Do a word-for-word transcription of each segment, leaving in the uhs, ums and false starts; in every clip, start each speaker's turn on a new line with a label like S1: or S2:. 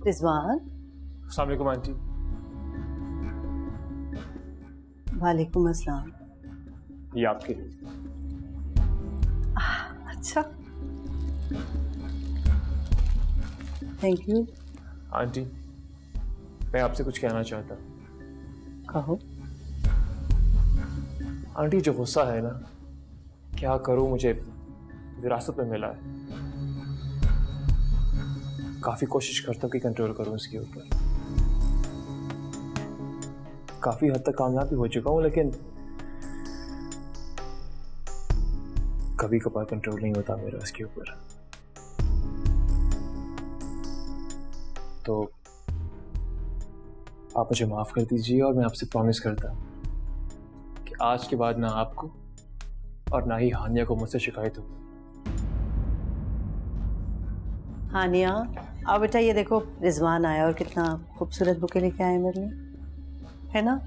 S1: रिजवान।
S2: अस्सलाम वालेकुम आंटी।
S1: वालेकुम अस्सलाम।
S2: ये आपके लिए।
S1: अच्छा, थैंक यू।
S2: आंटी मैं आपसे कुछ कहना चाहता।
S1: कहो।
S2: आंटी जो गुस्सा है ना, क्या करूं, मुझे विरासत में मिला है। काफी कोशिश करता हूं कि कंट्रोल करूं इसके ऊपर। काफी हद तक कामयाब भी हो चुका हूं, लेकिन कभी कभार कंट्रोल नहीं होता मेरा इसके ऊपर। तो आप मुझे माफ कर दीजिए और मैं आपसे प्रॉमिस करता हूं कि आज के बाद ना आपको और ना ही हानिया को मुझसे शिकायत होगी।
S1: हानिया, अब बेटा ये देखो रिजवान आया और कितना खूबसूरत बुके लेके आए मेरे लिए, है ना?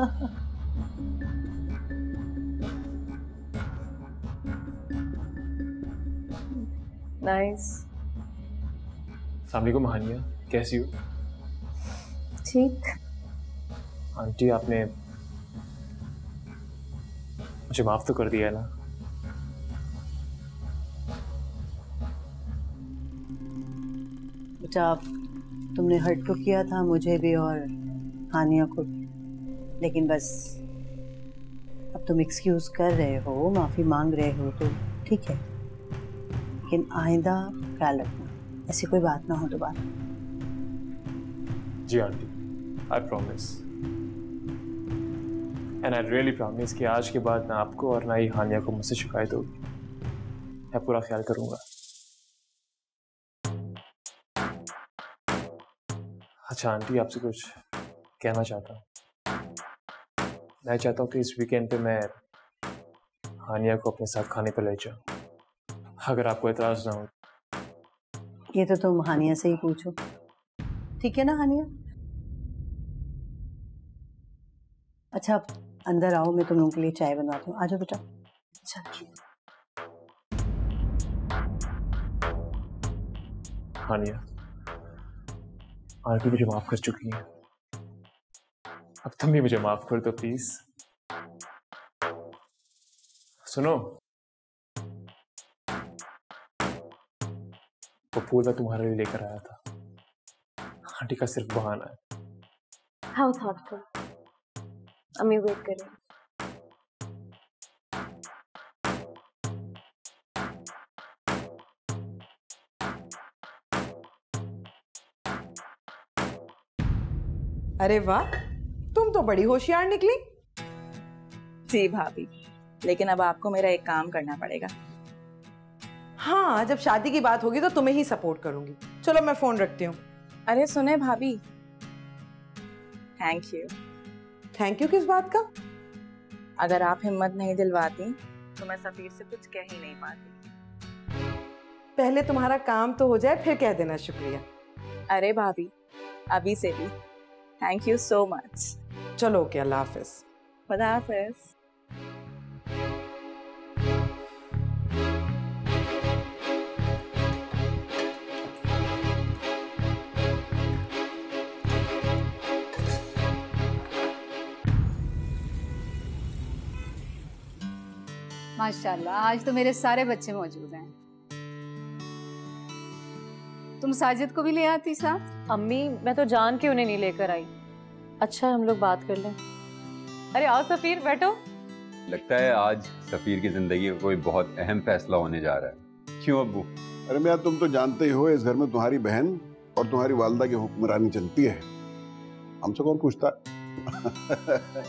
S3: नाइस।
S2: अस्सलाम वालेकुम हानिया, कैसी हो?
S3: ठीक।
S2: आंटी आपने मुझे माफ तो कर दिया है ना?
S1: बेटा तुमने हर्ट तो किया था मुझे भी और हानिया को भी, लेकिन बस अब तुम एक्सक्यूज कर रहे हो, माफी मांग रहे हो तो ठीक है, लेकिन आइंदा ख्याल रखना ऐसी कोई बात ना हो दोबारा।
S2: जी aunty, I promise and I really promise कि आज के बाद ना आपको और ना ही हानिया को मुझसे शिकायत होगी। मैं पूरा ख्याल करूंगा। अच्छा आंटी, आपसे कुछ कहना चाहता हूँ। मैं चाहता हूँ कि इस वीकेंड पे मैं हानिया को अपने साथ खाने पर ले जाऊँ, अगर आपको एतराज ना हो।
S1: ये तो तुम हानिया से ही पूछो, ठीक है ना हानिया? अच्छा आप अंदर आओ, मैं तुम लोगों के लिए चाय बनवाती हूँ। आ जाओ बेटा। अच्छा
S2: हानिया, आंटी मुझे माफ कर चुकी है, अब तुम भी मुझे माफ कर दो प्लीज। सुनो, वो फूल मैं तुम्हारे लिए लेकर आया था, आंटी का सिर्फ बहाना है।
S3: How thoughtful. अम्मी वेट कर रही।
S4: अरे वाह, तुम तो बड़ी होशियार निकली।
S5: जी भाभी, लेकिन अब आपको मेरा एक काम करना पड़ेगा।
S4: हाँ, जब शादी की बात होगी तो तुम्हें ही सपोर्ट करूंगी। चलो मैं फोन रखती हूँ।
S5: अरे सुने भाभी, थैंक यू।
S4: थैंक यू किस बात का?
S5: अगर आप हिम्मत नहीं दिलवाती तो मैं सफीर से कुछ कह ही नहीं पाती।
S4: पहले तुम्हारा काम तो हो जाए, फिर कह देना शुक्रिया।
S5: अरे भाभी, अभी से भी थैंक यू सो मच।
S4: चलो ओके, अल्लाह हाफिज।
S5: खुदा हाफिज।
S6: माशाल्लाह, आज तो मेरे सारे बच्चे मौजूद हैं। तुम साजिद को भी ले आती साथ?
S3: अम्मी मैं तो जान के उन्हें नहीं लेकर आई। अच्छा हम लोग बात कर लें। अरे आओ सफीर, बैठो।
S7: लगता है आज सफीर की जिंदगी का कोई बहुत अहम फैसला होने जा रहा है। क्यों अब्बू?
S8: अरे मियां, तुम तो जानते ही हो इस घर में तुम्हारी बहन और तुम्हारी वालिदा की हुक्मरानी चलती है, हमसे कौन पूछता है?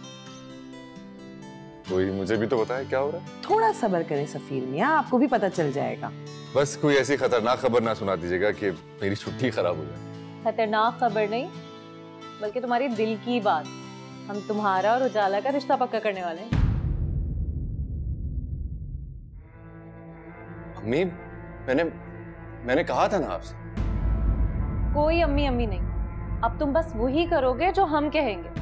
S9: कोई मुझे भी तो बताए क्या हो रहा है।
S4: थोड़ा सब्र करें सफीर मियां, आपको भी पता चल जाएगा।
S9: बस कोई ऐसी खतरनाक खबर ना सुना दीजिएगा कि मेरी छुट्टी खराब हो जाए।
S3: खतरनाक खबर नहीं, बल्कि तुम्हारी दिल की बात। हम तुम्हारा और उजाला का रिश्ता पक्का करने वाले हैं।
S9: अम्मी, मैंने मैंने कहा था ना आपसे।
S3: कोई अम्मी अम्मी नहीं, अब तुम बस वही करोगे जो हम कहेंगे।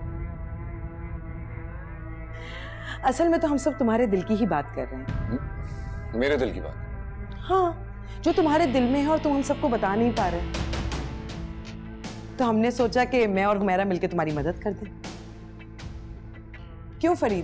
S4: असल में तो हम सब तुम्हारे दिल की ही बात कर रहे हैं।
S9: मेरे दिल की बात?
S4: हाँ, जो तुम्हारे दिल में है और तुम हम सबको बता नहीं पा रहे। तो हमने सोचा कि मैं और हुमैरा मिलकर तुम्हारी मदद कर दें। क्यों फरीद?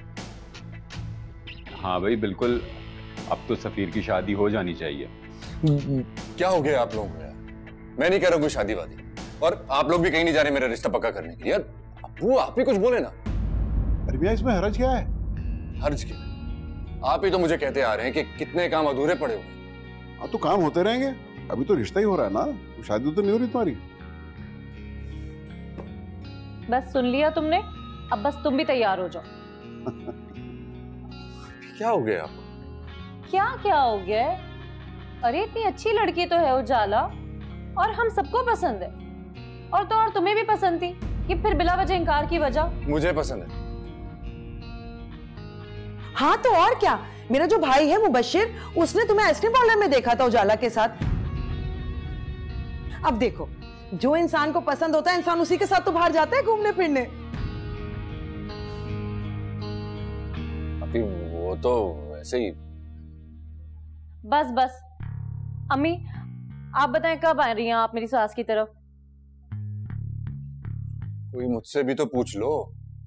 S7: हाँ भाई बिल्कुल, अब तो सफीर की शादी हो जानी चाहिए।
S9: क्या हो गया आप लोगों को यार? मैं नहीं कह रहा कोई शादी वादी, और आप लोग भी कहीं नहीं जा रहे मेरा रिश्ता पक्का करने के लिए। यार अब्बू आप ही कुछ बोले ना।
S8: अरे भैया इसमें हर्ज क्या है?
S9: हर्ज क्या? आप ही तो मुझे कहते आ रहे हैं कि कितने काम अधूरे पड़े हुए।
S8: हाँ तो काम होते रहेंगे, अभी तो रिश्ता ही हो रहा है ना, तो शादी तो नहीं हो रही तुम्हारी।
S3: बस सुन लिया तुमने, अब बस तुम भी तैयार हो जाओ।
S9: क्या हो गया आपको?
S3: क्या क्या हो गया है? अरे इतनी अच्छी लड़की तो है उजाला, और हम सबको पसंद है, और तो और तुम्हें भी पसंद थी, कि फिर बिला वजह इनकार की वजह?
S9: मुझे पसंद है।
S4: हाँ तो और क्या, मेरा जो भाई है मुबशिर, उसने तुम्हें आइसक्रीम पार्लर में देखा था उजाला के साथ। अब देखो, जो इंसान को पसंद होता है इंसान उसी के साथ तो बाहर जाता है घूमने फिरने।
S9: अभी वो तो वैसे ही।
S3: बस बस अम्मी, आप बताएं कब आ रही हैं आप मेरी सास की तरफ?
S9: कोई मुझसे भी तो पूछ लो।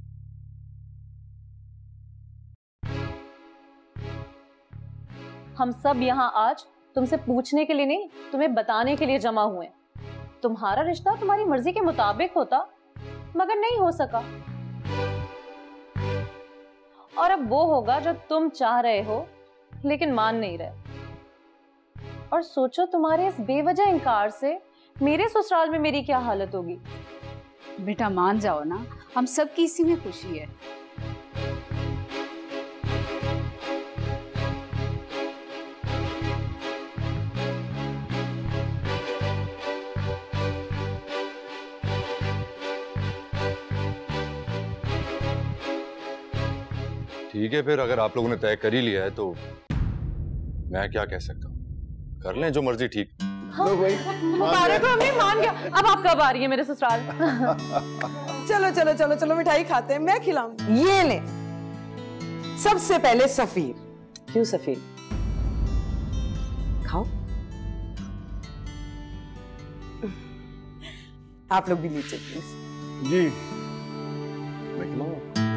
S3: हम सब यहाँ आज तुमसे पूछने के लिए नहीं, तुम्हें बताने के लिए जमा हुए हैं। तुम्हारा रिश्ता तुम्हारी मर्जी के मुताबिक होता, मगर नहीं हो सका, और अब वो होगा जो तुम चाह रहे हो लेकिन मान नहीं रहे। और सोचो तुम्हारे इस बेवजह इनकार से मेरे ससुराल में मेरी क्या हालत होगी।
S6: बेटा मान जाओ ना, हम सब की इसी में खुशी है।
S9: ठीक है फिर, अगर आप लोगों ने तय कर ही लिया है तो मैं क्या कह सकता हूँ, कर लें जो मर्जी। ठीक।
S3: हाँ, मुबारक हो अम्मी, मान गया। अब आप कब आ रही है मेरे ससुराल?
S4: चलो चलो चलो चलो मिठाई खाते हैं, मैं खिलाऊंगी। ये ले, सबसे पहले सफीर। क्यों सफीर? खाओ। आप लोग भी नीचे प्लीज।
S8: जी
S9: मैं खिलाऊंगा।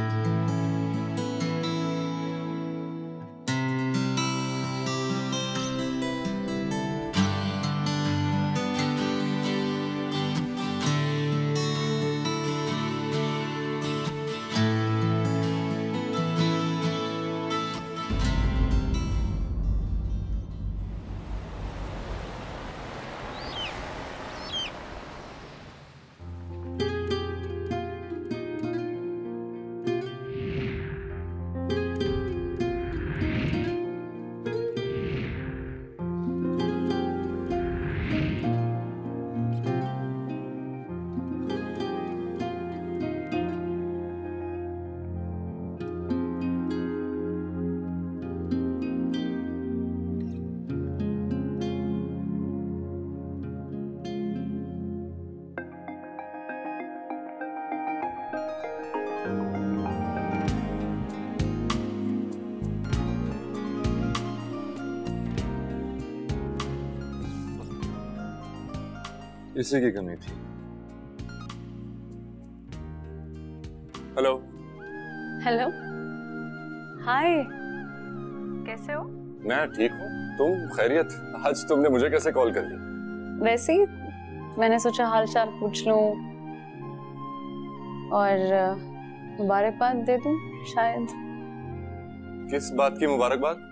S9: इसी की कमी थी। हेलो।
S3: हेलो, हाय, कैसे हो?
S9: मैं ठीक हूँ, तुम खैरियत? आज तुमने मुझे कैसे कॉल कर ली?
S3: वैसे ही मैंने सोचा हाल चाल पूछ लूं और मुबारकबाद दे दूं शायद।
S9: किस बात की मुबारकबाद?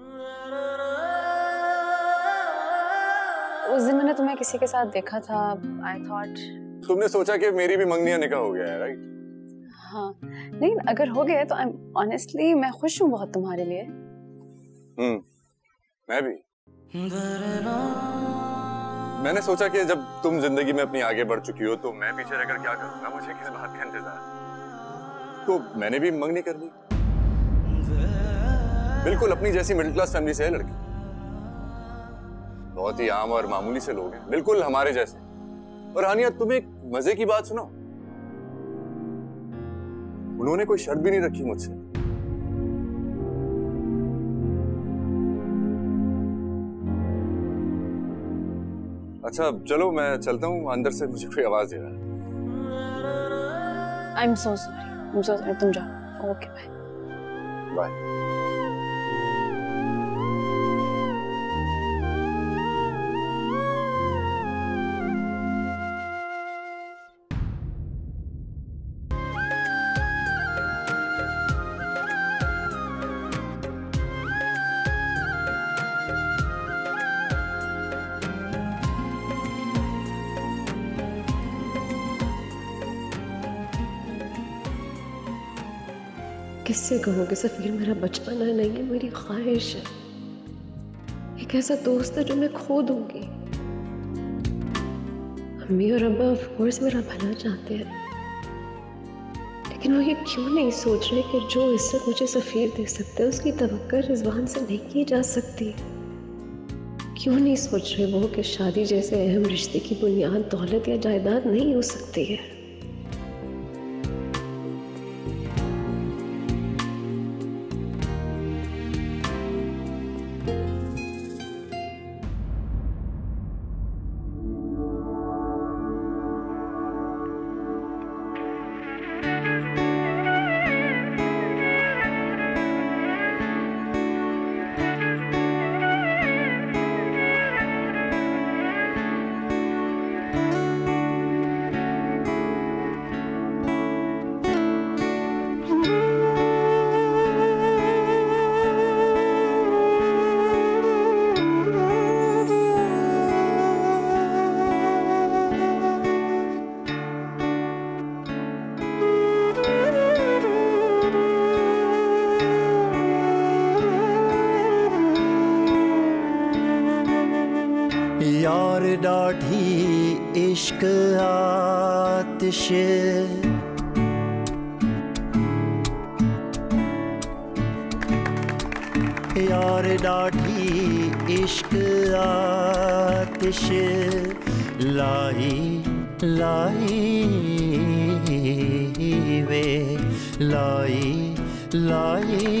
S3: उस दिन मैंने तुम्हें किसी के साथ देखा था, आई थॉट।
S9: तुमने सोचा कि मेरी भी मंगनिया निकाह हो गया है, राइट?
S3: हाँ, नहीं अगर हो गया तो आई ऑनेस्टली मैं खुश हूँ बहुत तुम्हारे लिए।
S9: हम्म, मैं भी। मैंने सोचा कि जब तुम जिंदगी में अपनी आगे बढ़ चुकी हो तो मैं पीछे रहकर क्या करूंगा, मुझे किस बात का इंतजार। तो मैंने भी मंगनी कर ली। बिल्कुल अपनी जैसी मिडिल क्लास फैमिली से है लड़की, बहुत ही आम और मामूली से लोग हैं, बिल्कुल हमारे जैसे। और हानिया, तुम्हें एक मजे की बात सुनाओ, उन्होंने कोई शर्त भी नहीं रखी मुझसे। अच्छा चलो मैं चलता हूँ, अंदर से मुझे कोई आवाज दे रहा है।
S3: I am so sorry, I am so sorry, तुम जाओ। Okay bye.
S9: बाय।
S10: किससे कहूँ कि सफ़ीर मेरा बचपना नहीं है, मेरी ख्वाहिश है, एक ऐसा दोस्त है जो मैं खो दूंगी। अम्मी और अब्बा ऑफ कोर्स मेरा भला चाहते हैं, लेकिन वो ये क्यों नहीं सोच रहे कि जो इज्जत मुझे सफ़ीर दे सकते हैं उसकी तवक्को रिजवान से नहीं की जा सकती। क्यों नहीं सोच रहे वो कि शादी जैसे अहम रिश्ते की बुनियाद दौलत या जायदाद नहीं हो सकती है।
S11: इश्क आतिश यार डाढ़ी इश्क आतिश लाई लाई वे लाई लाई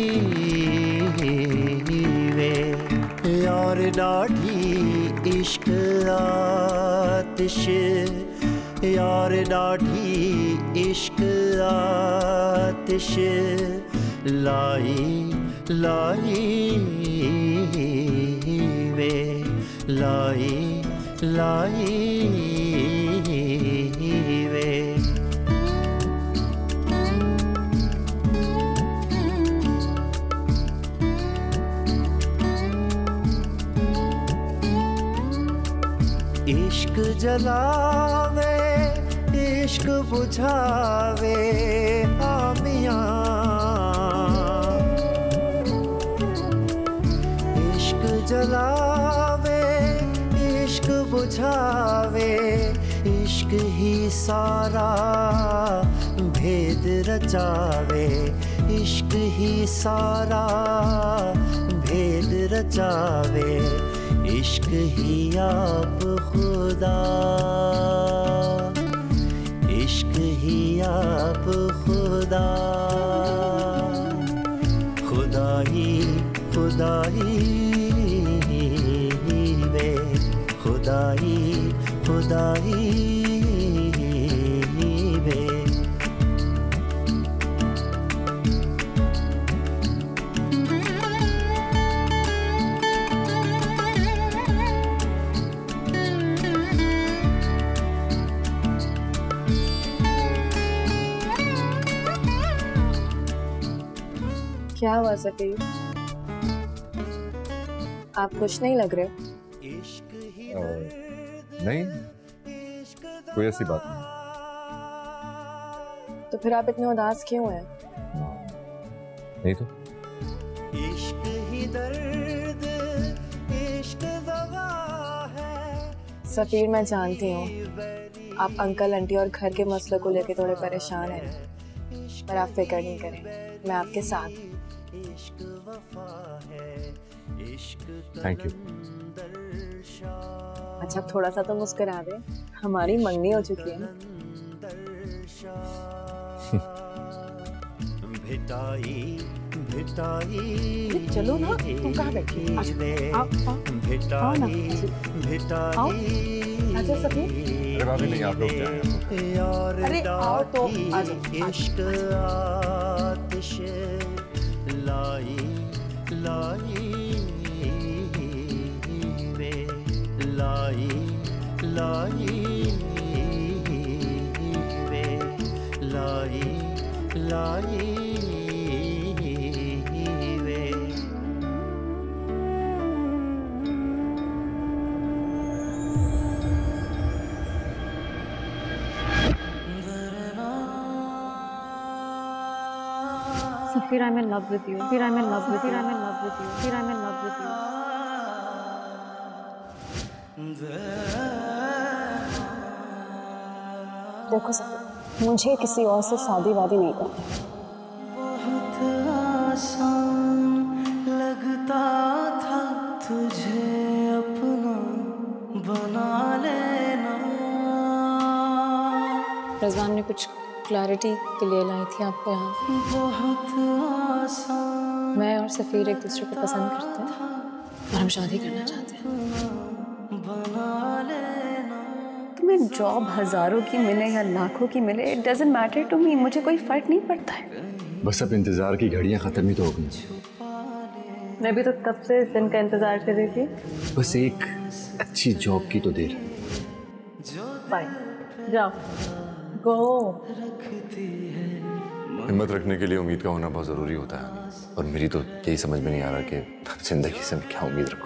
S11: वे यार डाढ़ी इश्क आतिश यार डाढ़ी इश्क आतिश लाई लाई वे लाई लाई वे इश्क जलावे इश्क बुझावे आमियां इश्क जलावे इश्क बुझावे इश्क ही सारा भेद रचावे इश्क ही सारा भेद रचावे इश्क ही आप खुदा इश्क ही आप खुदा खुदाई खुदाई वे खुदाई खुदाई वे
S5: क्या हुआ सफीर? आप खुश नहीं लग रहे?
S9: नहीं, कोई ऐसी बात नहीं।
S5: तो फिर आप इतने उदास क्यों हैं?
S9: नहीं तो
S11: इश्क ही दर्द इश्क दवा है।
S5: सफीर मैं जानती हूँ आप अंकल आंटी और घर के मसलों को लेकर थोड़े परेशान हैं, पर आप फिक्र नहीं करें, मैं आपके साथ।
S9: Thank you.
S5: अच्छा थोड़ा सा तो मुस्कुरा दे, हमारी मंगनी हो चुकी है ना।
S11: भिटाई भिटाई
S4: चलो ना, तुम कहाँ बैठी? आओ, आओ, आओ ना।
S11: भिटाई भिटाई
S4: अच्छा सफीर।
S9: अरे भाभी नहीं, आप लोग जाएं।
S4: अरे आओ तो आ जाओ।
S11: इश्क आतिश लाई लाई वे लाई लाई वे लाई लाई वे।
S3: Safir, I'm in love with you. Safir, I'm in love with you. I'm in love with you. Safir, I'm in love with you.
S5: देखो सफीर, मुझे किसी और से शादी वादी नहीं करनी।
S11: बहुत आसान लगता था तुझे अपना बना लेना।
S5: रिजवान ने कुछ क्लैरिटी के लिए लाई थी आपको यहाँ।
S11: बहुत आसान
S5: मैं और सफीर एक दूसरे को पसंद करते हैं और हम शादी करना चाहते हैं।
S11: बना लेना।
S5: तुम्हें जॉब हजारों की मिले या लाखों की मिले, it doesn't matter to me, मुझे कोई फर्क नहीं पड़ता है।
S12: बस अब इंतजार की घड़ियां खत्म ही तो हो गई।
S3: मैं भी तो तब से इस दिन का इंतजार कर रही थी।
S12: बस एक अच्छी जॉब की तो देर।
S3: बाय, जाओ, गो।
S9: हिम्मत रखने के लिए उम्मीद का होना बहुत जरूरी होता है, और मेरी तो यही समझ में नहीं आ रहा कि जिंदगी से मैं क्या उम्मीद रखूं।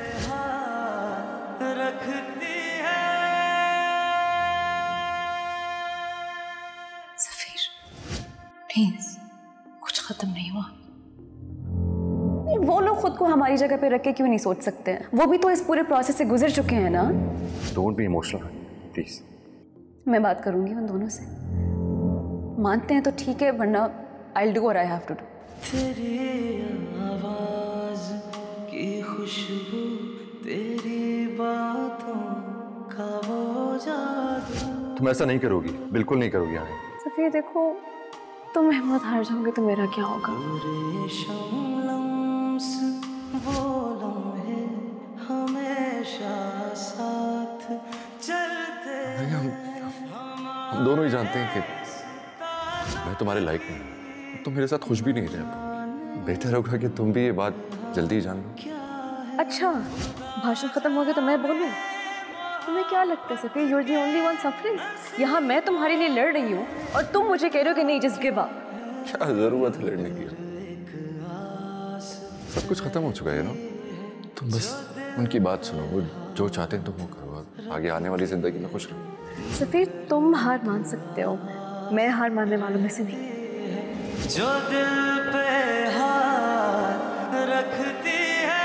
S5: सफीर, प्लीज, कुछ खत्म नहीं हुआ। वो लोग खुद को हमारी जगह पे रख के क्यों नहीं सोच सकते हैं? वो भी तो इस पूरे प्रोसेस से गुजर चुके हैं ना।
S12: Don't be emotional please.
S5: मैं बात करूंगी उन दोनों से, मानते हैं तो ठीक है, वरना I do what I have to do.
S11: तेरी आवाज की खुशबू, तेरी बातों का वो जादू।
S12: तुम ऐसा नहीं करोगी, बिल्कुल नहीं करोगी हानिया।
S5: सफीर देखो, तुम हिम्मत हार जाओगे तो मेरा क्या होगा?
S11: वो लम्हे हमेशा साथ चलते।
S9: हम, हम दोनों ही जानते हैं कि मैं तुम्हारे लायक नहीं हूँ, तुम मेरे साथ खुश भी नहीं रहे। बेहतर होगा कि तुम भी ये बात जल्दी जान लो।
S5: अच्छा, भाषण खत्म हो गया तो मैं बोलूं? तुम्हें क्या लगता है Safeer, you are the only one suffering? यहाँ मैं तुम्हारे लिए लड़ रही हूँ और तुम मुझे कह रहे हो कि नहीं, जस्ट गिव अप।
S9: क्या जरूरत है लड़ने की? सब कुछ खत्म हो चुका है ना। तुम बस उनकी बात सुनो, वो जो चाहते हैं तुम वो करो, आगे आने वाली जिंदगी में खुश रहो।
S5: सफीर, तुम हार मान सकते हो, मैं हार मानने वालों में से नहीं।
S11: जो दिल पे हाथ रखती है।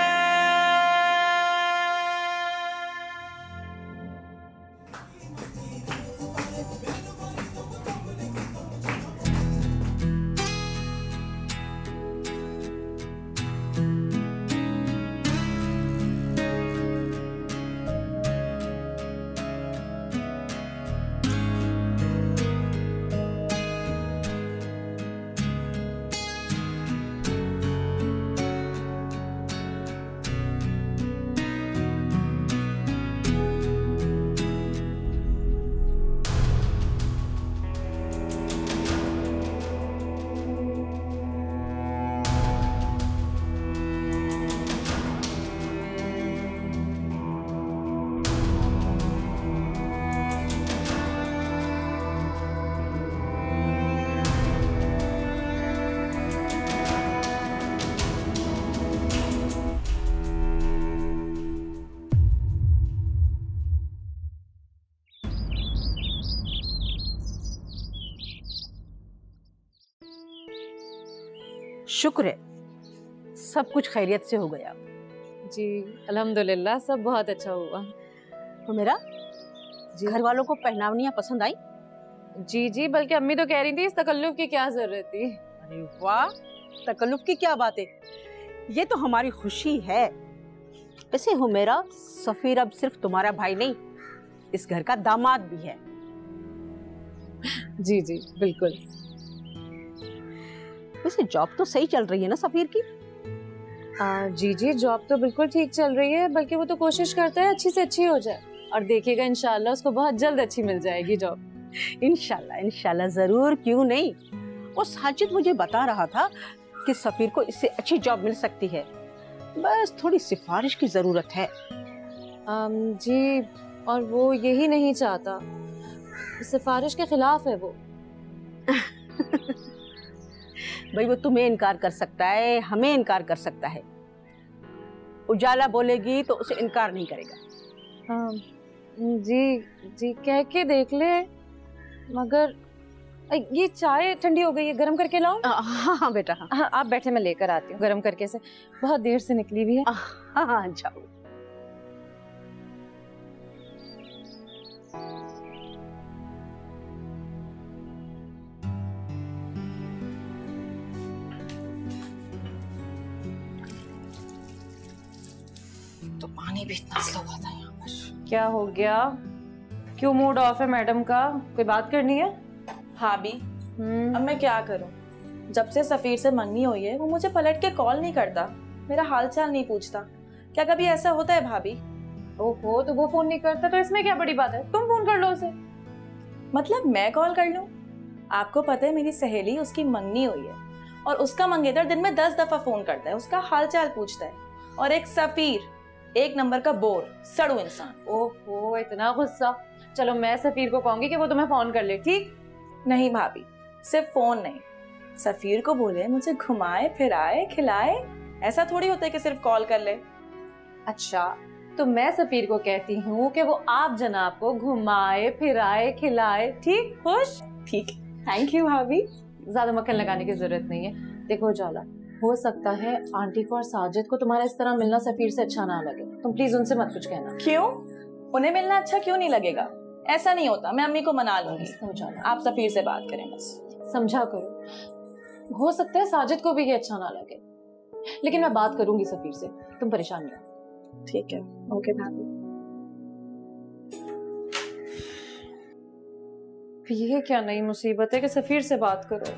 S13: शुक्र है सब कुछ खैरियत से हो गया।
S3: जी अल्हम्दुलिल्लाह, सब बहुत अच्छा हुआ।
S13: तो मेरा घर वालों को पहनावनियां पसंद आई?
S3: जी जी, बल्कि अम्मी तो कह रही थी इस तकल्लुफ की क्या जरूरत थी।
S13: अरे वाह, तकल्लुफ की क्या बात है, ये तो हमारी खुशी है। वैसे हुमेरा, सफीर अब सिर्फ तुम्हारा भाई नहीं, इस घर का दामाद भी है।
S3: जी जी बिल्कुल।
S13: वैसे जॉब तो सही चल रही है ना सफीर की?
S3: आ, जी जी, जॉब तो बिल्कुल ठीक चल रही है, बल्कि वो तो कोशिश करता है अच्छी से अच्छी हो जाए। और देखिएगा इंशाल्लाह उसको बहुत जल्द अच्छी मिल जाएगी जॉब।
S13: इंशाल्लाह इंशाल्लाह जरूर, क्यों नहीं। वो साजिद मुझे बता रहा था कि सफीर को इससे अच्छी जॉब मिल सकती है, बस थोड़ी सिफारिश की जरूरत है।
S3: आम, जी, और वो यही नहीं चाहता, सिफारिश के खिलाफ है वो।
S13: भाई वो तुम्हें इनकार कर सकता है, हमें इनकार कर सकता है, उजाला बोलेगी तो उसे इनकार नहीं करेगा।
S3: आम, जी जी कह के देख ले, मगर ये चाय ठंडी हो गई है, गरम करके लाऊं?
S13: हाँ हाँ बेटा हाँ।
S3: हाँ आप बैठे, मैं लेकर आती हूँ गरम करके से, बहुत देर से निकली भी है।
S13: हाँ हाँ जाओ।
S5: तो पानी भी इतना स्लो आता है यहाँ पर।
S3: क्या हो गया, क्यों मूड ऑफ है मैडम का? कोई बात करनी है?
S14: भाभी अब मैं क्या करूं? जब से सफीर से मंगनी हुई है वो मुझे पलट के कॉल नहीं करता, मेरा हालचाल नहीं पूछता। क्या कभी ऐसा होता है भाभी?
S3: ओहो, तो वो फोन नहीं करता तो इसमें क्या बड़ी बात है, तुम फोन कर लो उसे।
S14: मतलब मैं कॉल कर लूं? आपको पता है मेरी सहेली, उसकी मंगनी हुई है और उसका मंगेतर दिन में दस दफा फोन करता है, उसका हालचाल पूछता है। और एक सफीर, एक नंबर का बोर, सड़ू इंसान।
S3: ओहो, इतना गुस्सा। चलो मैं सफीर को कहूंगी कि वो तुम्हें फोन कर ले, ठीक?
S14: नहीं भाभी, सिर्फ फोन नहीं, सफीर को बोले मुझे घुमाए फिराए खिलाए, ऐसा थोड़ी होता है कि सिर्फ कॉल कर ले।
S3: अच्छा, तो मैं सफीर को कहती हूँ कि वो आप जनाब को घुमाए फिराए खिलाए, ठीक? खुश?
S14: ठीक, थैंक यू भाभी।
S3: ज्यादा मक्खन लगाने की जरूरत नहीं है। देखो उजाला, हो सकता है आंटी को और साजिद को तुम्हारा इस तरह मिलना सफीर से अच्छा ना लगे, तुम प्लीज उनसे मत कुछ कहना।
S14: क्यों? उन्हें मिलना अच्छा क्यों नहीं लगेगा? ऐसा नहीं होता, मैं अम्मी को मना लूंगी। आप सफीर से बात करें बस,
S3: समझा करो। हो सकता है साजिद को भी ये अच्छा ना लगे, लेकिन मैं बात करूंगी सफीर से, तुम परेशान नहीं हो।
S14: ठीक है, ओके भाभी।
S3: ये क्या नई मुसीबत है कि सफीर से बात करो।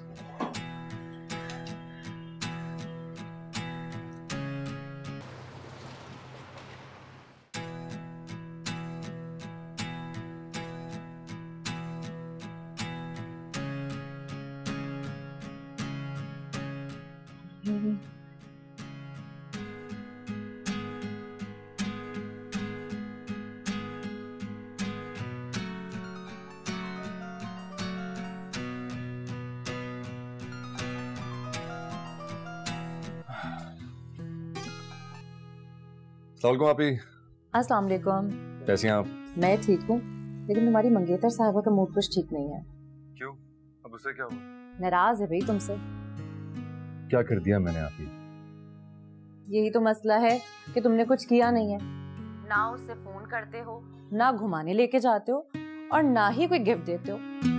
S12: आप ही
S3: अस्सलाम वालेकुम।
S12: कैसी हैं आप?
S3: मैं ठीक हूँ, लेकिन तुम्हारी मंगेतर साहिबा का मूड कुछ ठीक नहीं है।
S12: क्यों? अब उससे क्या हुआ?
S3: नाराज है भाई तुमसे।
S12: क्या कर दिया मैंने आप ही?
S3: यही तो मसला है कि तुमने कुछ किया नहीं है, ना उससे फोन करते हो, ना घुमाने लेके जाते हो, और ना ही कोई गिफ्ट देते हो।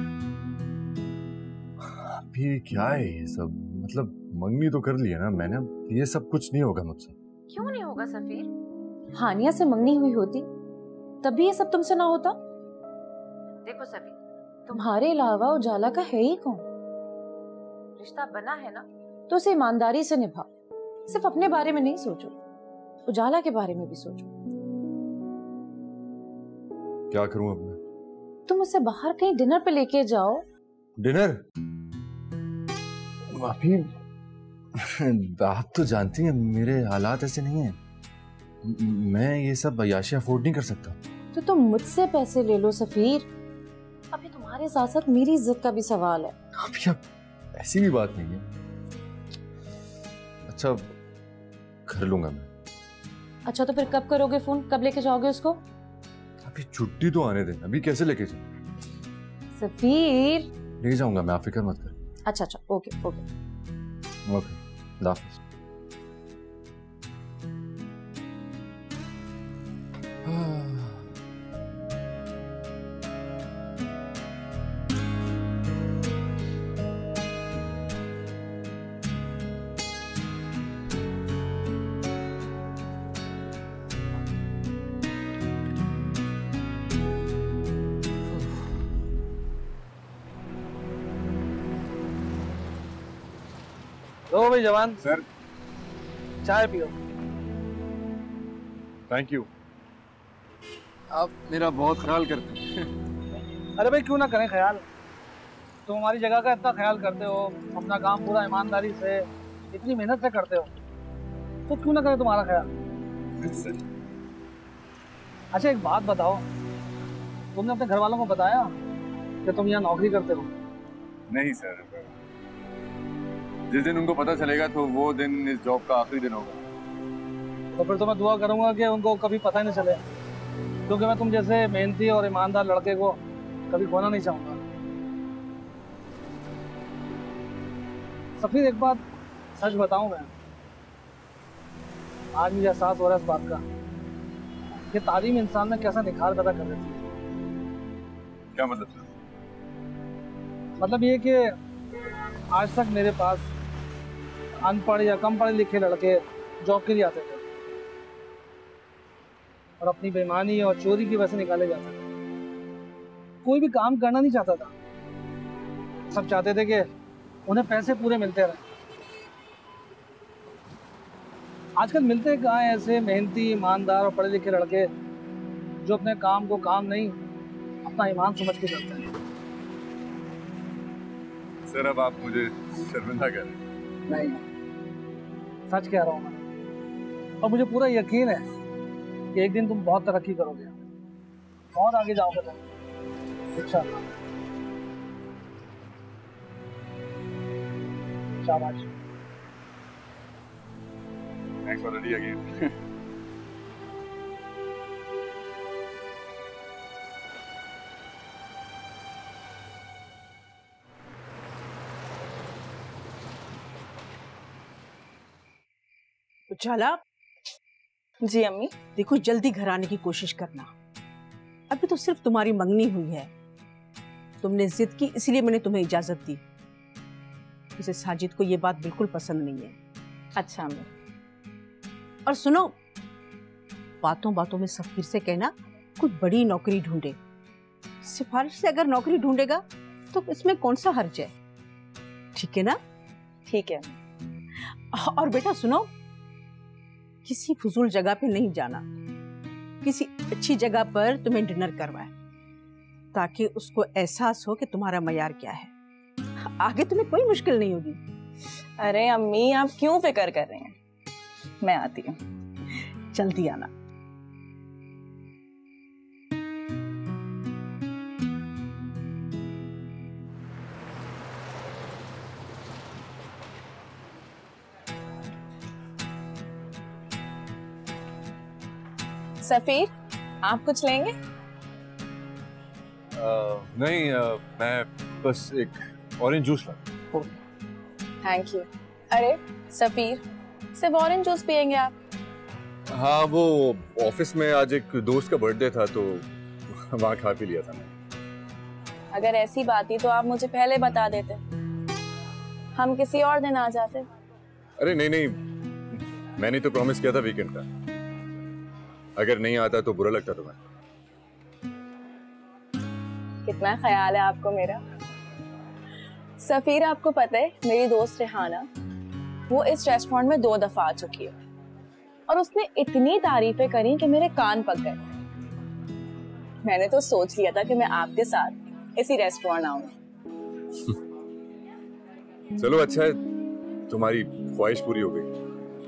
S12: अभी क्या है ये सब? मतलब मंगनी तो कर लिया ना मैंने, ये सब कुछ नहीं होगा मुझसे।
S3: क्यों नहीं होगा सफीर? हानिया से मंगनी हुई होती तभी ये सब तुमसे ना होता। देखो सफीर, तुम्हारे अलावा उजाला का है ही कौन? रिश्ता बना है ना तो उसे ईमानदारी से निभाओ, सिर्फ अपने बारे में नहीं सोचो, उजाला के बारे में भी सोचो।
S12: क्या करूं अब मैं?
S3: तुम उसे बाहर कहीं डिनर पे लेके जाओ।
S12: डिनर? अभी आप तो जानती हैं मेरे हालात ऐसे नहीं हैं, मैं ये सब अय्याशी अफोर्ड नहीं कर सकता।
S3: तो तुम मुझसे पैसे ले लो सफीर, अभी तुम्हारे साथ साथ मेरी इज्जत का भी सवाल है।
S12: अभी अब ऐसी भी बात नहीं है। अच्छा कर लूंगा मैं।
S3: अच्छा तो फिर कब करोगे फोन, कब लेके जाओगे उसको?
S12: अभी छुट्टी तो आने दें, अभी कैसे लेके जाऊं?
S3: सफीर
S12: ले जाऊंगा मैं, आप फिक्र मत करें।
S3: अच्छा अच्छा ओके ओके
S12: ओके, हाफिज़।
S15: लो भाई जवान,
S8: सर
S15: चाय पियो।
S12: Thank you. आप मेरा बहुत ख्याल करते हैं।
S15: अरे भाई क्यों ना करें ख्याल, तुम हमारी जगह का इतना ख्याल करते हो, अपना काम पूरा ईमानदारी से इतनी मेहनत से करते हो, तो क्यों ना करें तुम्हारा ख्याल। अच्छा एक बात बताओ, तुमने अपने घर वालों को बताया कि तुम यहाँ नौकरी करते हो?
S9: नहीं सर, जिस दिन उनको पता चलेगा तो वो दिन इस जॉब का आखिरी दिन होगा।
S15: तो फिर तो मैं दुआ करूंगा कि उनको कभी पता ही नहीं चले, क्योंकि मैं तुम जैसे मेहनती और ईमानदार लड़के को कभी खोना नहीं चाहूंगा। सफीर एक बात सच बताऊं, मैं आज मुझे एहसास हो रहा है इस बात का कि तालीम इंसान में कैसा निखार पैदा कर देती है।
S9: क्या मतलब सर?
S15: मतलब ये कि आज तक मेरे पास अनपढ़ या कम पढ़े लिखे लड़के जॉब के लिए आते थे और अपनी बेईमानी और चोरी की वजह से निकाले जाते थे। कोई भी काम करना नहीं चाहता था, सब चाहते थे कि उन्हें पैसे पूरे मिलते रहे। आजकल मिलते कहाँ हैं ऐसे मेहनती, ईमानदार और पढ़े लिखे लड़के जो अपने काम को काम नहीं अपना ईमान समझ के करते हैं।
S9: सर अब आप मुझे शर्मिंदा कर रहे हैं।
S15: नहीं, सच कह रहा हूँ मैं, और मुझे पूरा यकीन है कि एक दिन तुम बहुत तरक्की करोगे, बहुत आगे जाओगे तुम इंशाअल्लाह। शाबाश।
S9: Thanks for the idea again.
S13: उजाला,
S14: जी अम्मी।
S13: देखो जल्दी घर आने की कोशिश करना, अभी तो सिर्फ तुम्हारी मंगनी हुई है। तुमने जिद की इसलिए मैंने तुम्हें इजाजत दी। उसे साजिद को ये बात बिल्कुल पसंद नहीं है।
S14: अच्छा अम्मी।
S13: और सुनो, बातों बातों में सफीर से कहना कोई बड़ी नौकरी ढूंढे। सिफारिश से अगर नौकरी ढूंढेगा तो इसमें कौन सा हर्ज है, ठीक है ना?
S14: ठीक है।
S13: और बेटा सुनो, किसी फजूल जगह पे नहीं जाना, किसी अच्छी जगह पर तुम्हें डिनर करवाए ताकि उसको एहसास हो कि तुम्हारा मयार क्या है। आगे तुम्हें कोई मुश्किल नहीं होगी।
S14: अरे अम्मी आप क्यों फिक्र कर रहे हैं, मैं आती हूँ।
S13: जल्दी आना।
S14: सफीर आप कुछ लेंगे?
S9: uh, नहीं uh, मैं बस एक ऑरेंज जूस ला।
S14: Thank you. अरे सफीर, सिर्फ ऑरेंज जूस पियेंगे आप?
S9: हाँ वो ऑफिस में आज एक दोस्त का बर्थडे था तो वहाँ खा पी लिया था मैं।
S14: अगर ऐसी बात ही तो आप मुझे पहले बता देते, हम किसी और दिन आ जाते।
S9: अरे नहीं नहीं, मैंने तो प्रॉमिस किया था वीकेंड का, अगर नहीं आता तो बुरा लगता तुम्हें।
S14: कितना ख्याल है आपको मेरा। सफीर आपको पता है मेरी दोस्त रेहाना, वो इस रेस्टोरेंट में दो दफा आ चुकी है और उसने इतनी तारीफें करी कि मेरे कान पक गए। मैंने तो सोच लिया था कि मैं आपके साथ इसी रेस्टोरेंट आऊंगी।
S9: चलो अच्छा है, तुम्हारी ख्वाहिश पूरी हो गई।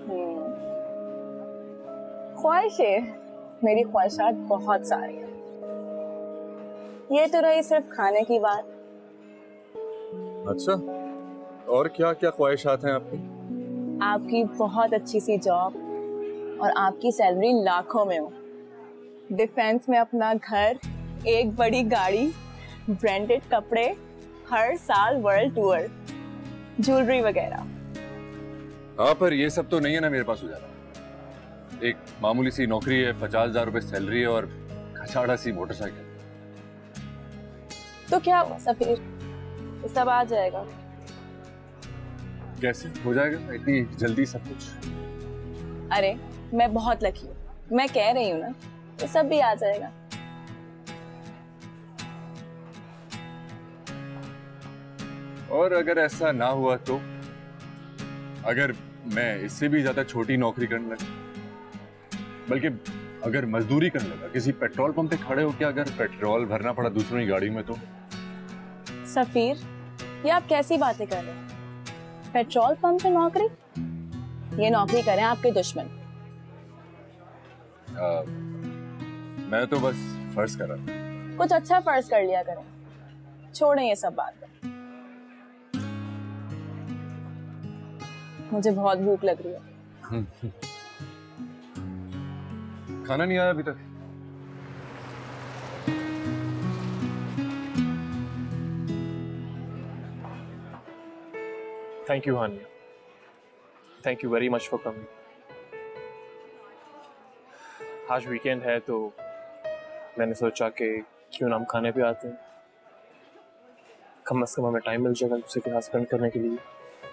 S14: ख्वाहिशें, मेरी ख्वाहिशात बहुत सारी हैं। ये तो रही सिर्फ खाने की बात।
S9: अच्छा, और क्या क्या ख्वाहिशात हैं आपकी?
S14: आपकी बहुत अच्छी सी जॉब और आपकी सैलरी लाखों में हो, डिफेंस में अपना घर, एक बड़ी गाड़ी, ब्रांडेड कपड़े, हर साल वर्ल्ड टूर, ज्वेलरी वगैरह।
S9: हाँ पर ये सब तो नहीं है ना मेरे पास। हो जाता एक मामूली सी नौकरी है, पचास हजार रुपए सैलरी है और खचाड़ा सी मोटरसाइकिल।
S14: तो क्या सफीर, ये सब आ जाएगा?
S9: कैसे हो जाएगा इतनी जल्दी सब कुछ?
S14: अरे मैं बहुत लकी हूँ, मैं कह रही हूँ ना, ये सब भी आ जाएगा।
S9: और अगर ऐसा ना हुआ तो, अगर मैं इससे भी ज्यादा छोटी नौकरी करने लगा, बल्कि अगर मजदूरी करने लगा, किसी पेट्रोल पंप पे खड़े हो, क्या अगर पेट्रोल भरना पड़ा दूसरों की गाड़ी में तो?
S14: सफीर, ये आप कैसी बातें कर रहे हैं? पेट्रोल पंप पे नौकरी? ये नौकरी करें आपके दुश्मन।
S9: आ, मैं तो बस फर्ज कर रहा था।
S14: कुछ अच्छा फर्ज कर लिया करें, छोड़ें ये सब बातें। मुझे बहुत भूख लग रही है।
S9: खाना नहीं आया अभी तक?
S2: Thank you Haniya, thank you very much for coming. आज वीकेंड है तो मैंने सोचा कि क्यों ना हम खाने पे आते हैं, कम से कम हमें टाइम मिल जाएगा दूसरे के साथ स्पेंड करने के लिए।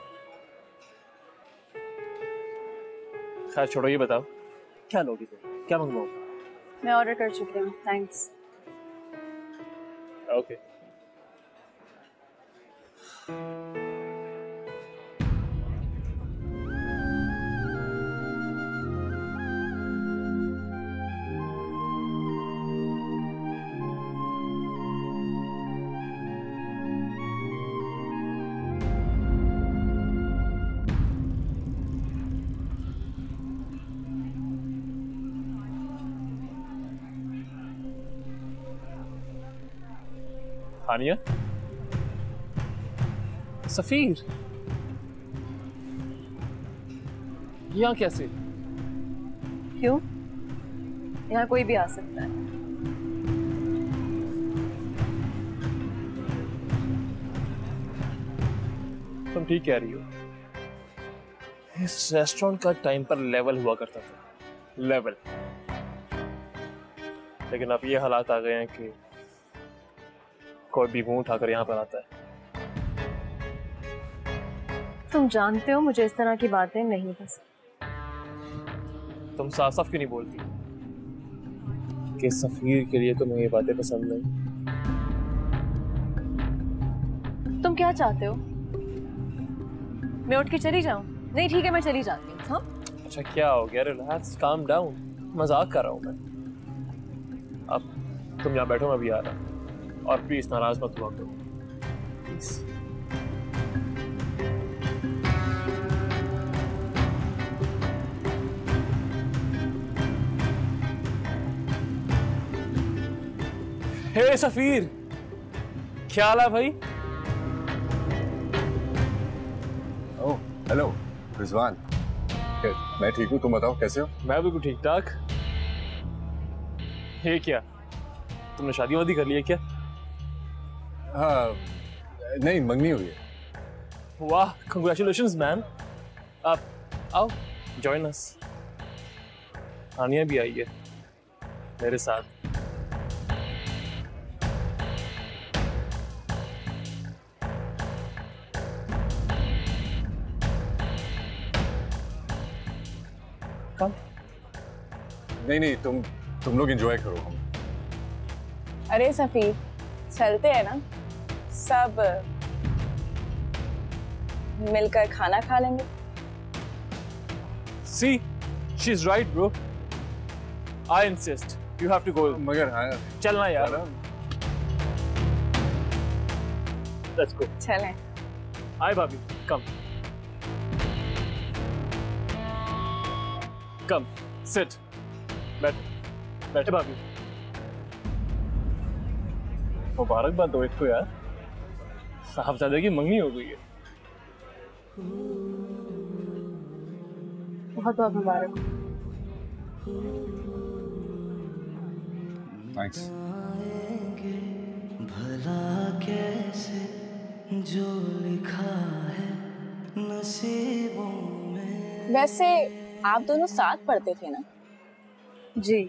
S2: खैर छोड़ो, ये बताओ क्या लोगी तुम, क्या मंगवाओ?
S14: मैं ऑर्डर कर चुकी हूँ, थैंक्स।
S2: ओके। हानिया, सफीर, यहाँ कैसे?
S5: क्यों? यहाँ कोई भी आ सकता है।
S2: तुम ठीक कह रही हो, इस रेस्टोरेंट का टाइम पर लेवल हुआ करता था, लेवल। लेकिन अब ये हालात आ गए हैं कि कोई भी मुंह उठाकर यहाँ पर आता है।
S5: तुम जानते हो मुझे इस तरह की बातें नहीं पसंद।
S2: तुम साफ साफ क्यों नहीं बोलती कि सफीर के लिए तुम्हें ये बातें पसंद नहीं?
S5: तुम क्या चाहते हो? मैं उठ के चली जाऊं? नहीं ठीक है, मैं चली जाती हूँ। हाँ?
S2: अच्छा क्या हो गया? रिलैक्स, काम डाउन, मजाक कर रहा हूँ मैं। अब तुम यहाँ बैठो, मैं भी आ रहा हूँ। और प्लीज नाराज मत हुआ करो, प्लीज। हे सफीर, क्या हाल है भाई?
S9: ओह हेलो रिजवान, मैं ठीक हूँ, तुम बताओ कैसे हो?
S2: मैं बिल्कुल ठीक ठाक। ये क्या, तुमने शादी वादी कर ली है क्या?
S9: हाँ, नहीं मंगनी हुई है।
S2: वाह, कंग्रेचुलेशंस मैन। आप आओ, जॉइन अस। हानिया भी आई है मेरे साथ। कम
S9: नहीं नहीं, तुम तुम लोग एंजॉय करो। हम
S14: अरे सफीर, चलते हैं ना, सब मिलकर खाना खा लेंगे।
S2: See, she's right, bro. I insist. You have to go.
S9: मगर हाँ,
S2: चलना यार। Let's go.
S14: चलें।
S2: Hi, भाभी, come. Come, sit. बैठो, बैठो भाभी। मुबारकबाद दो इसको यार, साहबजादे की मंगनी हो गई है।
S14: बहुत बहुत मुबारक।
S9: थैंक्स।
S11: भला कैसे जो लिखा है नसीबों में।
S14: वैसे आप दोनों साथ पढ़ते थे ना?
S5: जी।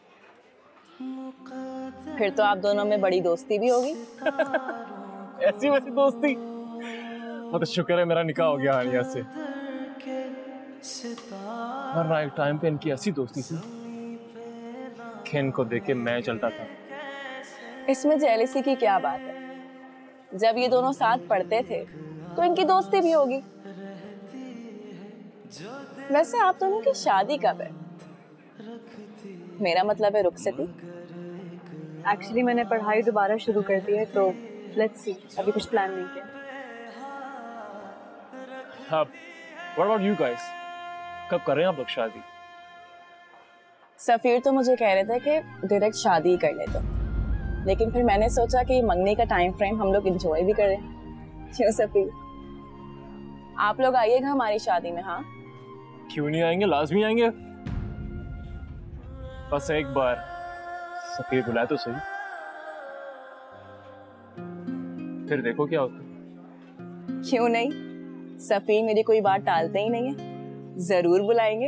S14: फिर तो आप दोनों में बड़ी दोस्ती भी होगी।
S2: ऐसी वैसी दोस्ती? तो शुक्र है मेरा निकाह हो गया हानिया से। हर राइट टाइम पे इनकी ऐसी दोस्ती थी कि इनको देख के मैं चलता था।
S14: इसमें जेलसी की क्या बात है? जब ये दोनों साथ पढ़ते थे तो इनकी दोस्ती भी होगी। वैसे आप दोनों की शादी कब है? मेरा मतलब है रुखसती।
S5: एक्चुअली मैंने पढ़ाई दोबारा शुरू कर दी है, तो लेट्स सी, अभी कुछ प्लान नहीं किया।
S2: हाँ, व्हाट अबाउट यू गाइस? कब कर रहे हैं आप लोग शादी?
S14: सफीर तो मुझे कह रहे थे कि डायरेक्ट शादी ही कर लेते, लेकिन फिर मैंने सोचा कि मंगनी का टाइम फ्रेम हम लोग एंजॉय भी करें। क्यों सफीर, आप लोग आइएगा हमारी शादी में? हाँ
S2: क्यों नहीं आएंगे, लाजमी आएंगे। बस एक बार सफीर बुलाए तो सही, फिर देखो क्या होता है।
S14: क्यों नहीं, सफीर मेरी कोई बात टालते ही नहीं है, जरूर बुलाएंगे।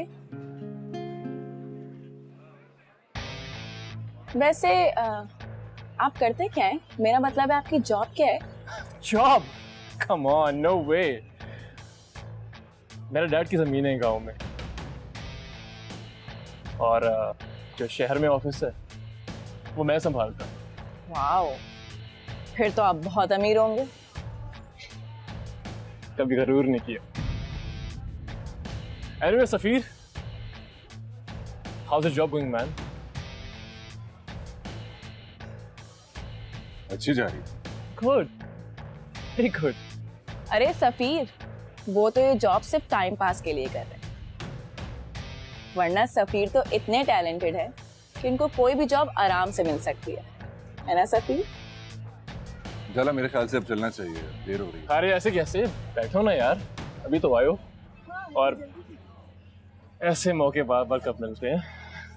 S14: वैसे आ, आप करते क्या है? मेरा मतलब है आपकी जॉब क्या है?
S2: Job? Come on, no way. मेरे डैड की जमीन है गांव में, और जो शहर में ऑफिस है वो मैं संभालता हूँ।
S14: वाओ, फिर तो आप बहुत अमीर होंगे।
S2: कभी गरूर नहीं किया। Anyway, सफीर, how's the job going, man?
S8: अच्छी जा रही।
S2: Good, very good.
S14: अरे सफीर, वो तो ये जॉब सिर्फ टाइम पास के लिए कर रहे हैं, वरना सफीर तो इतने टैलेंटेड है कि इनको कोई भी जॉब आराम से मिल सकती है, है ना सफीर?
S8: जाला, मेरे ख्याल से अब चलना चाहिए, देर हो रही है।
S2: अरे ऐसे कैसे, बैठो ना यार, अभी तो आयो, और ऐसे मौके बार बार कब मिलते हैं।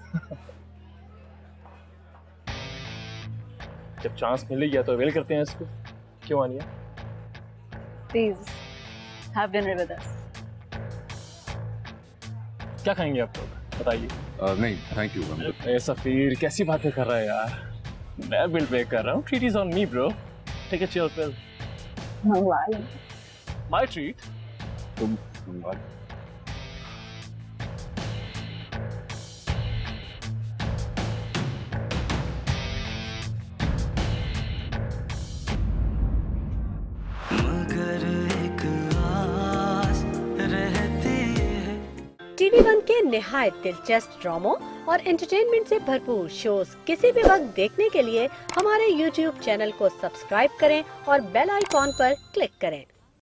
S2: जब चांस मिलेगी तो अवेल करते हैं इसको। क्यों Haniya?
S5: Please have dinner with us.
S2: क्या खाएंगे आप लोग, बताइए।
S8: uh, नहीं थैंक यू।
S2: ए सफीर, कैसी बातें कर रहा है यार, मैं बिल पे कर रहा हूँ। Treat is on me bro, take a chill pill. My treat.
S8: तुम
S16: टीवी वन के निहायत दिलचस्प ड्रामों और एंटरटेनमेंट से भरपूर शोज किसी भी वक्त देखने के लिए हमारे यूट्यूब चैनल को सब्सक्राइब करें और बेल आइकॉन पर क्लिक करें।